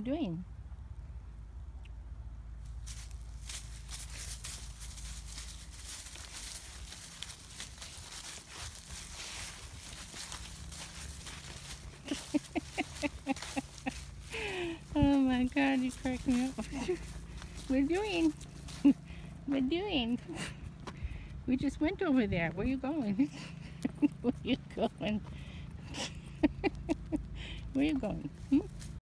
doing? Oh my God, you crack me up. We're doing. We're doing. We just went over there. Where you going? Where you going? Where you going? Hmm?